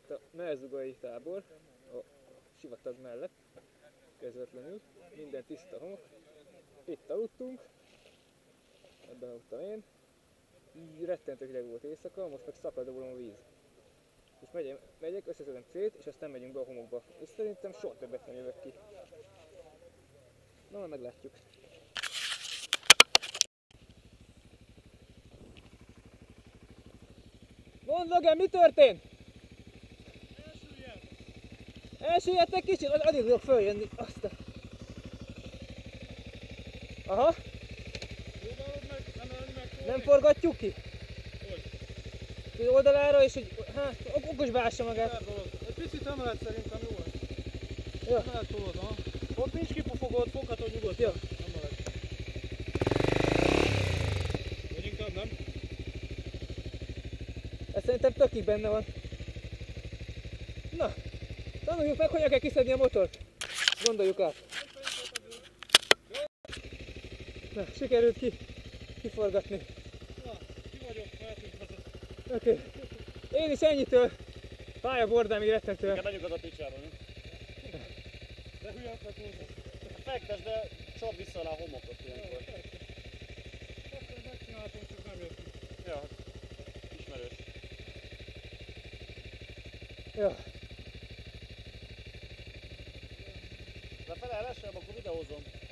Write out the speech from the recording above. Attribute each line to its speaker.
Speaker 1: itt a Merzougai tábor, a sivatag mellett, közvetlenül, minden tiszta homok. Itt aludtunk, ebben aludtam én, így rettentő hideg volt éjszaka, most meg szakadóban a víz. És megyek, összeszedem célt, és aztán megyünk be a homokba. És szerintem soha többet nem jövök ki. Na, majd meglátjuk. Mondd, Logen, mi történt? Elsüllyedtek kicsit? Addig tudok följönni. Azt a... Aha. Nem forgatjuk ki? Hogy? Oldalára és hogy... Hát, okosba ássa magát.
Speaker 2: Egy picit emelet szerintem jó lesz.
Speaker 1: Ja.
Speaker 2: Emelet tolod, aha. Ott nincs kipufogott, foghatod nyugodtan.
Speaker 1: Ja.
Speaker 2: Emelet. Vagy inkább nem?
Speaker 1: Ez szerintem tökig benne van. Na, tanuljuk meg, hogyan kell kiszedni a motort. Gondoljuk át. Na, sikerült kiforgatni.
Speaker 2: Na, ki vagyok, mehetünk haza.
Speaker 1: Oké. Én is ennyitől pályabordámig rettentően.
Speaker 3: Igen, menjünk az a picsába, mi?
Speaker 2: De hülye lett hozzá.
Speaker 3: Fektes, de csap vissza alá a homokot ilyenkor.
Speaker 2: Ezt megcsináltam, csak nem értünk.
Speaker 3: Ja, ismerős.
Speaker 1: Ja.
Speaker 3: De fel elesem, akkor videózom.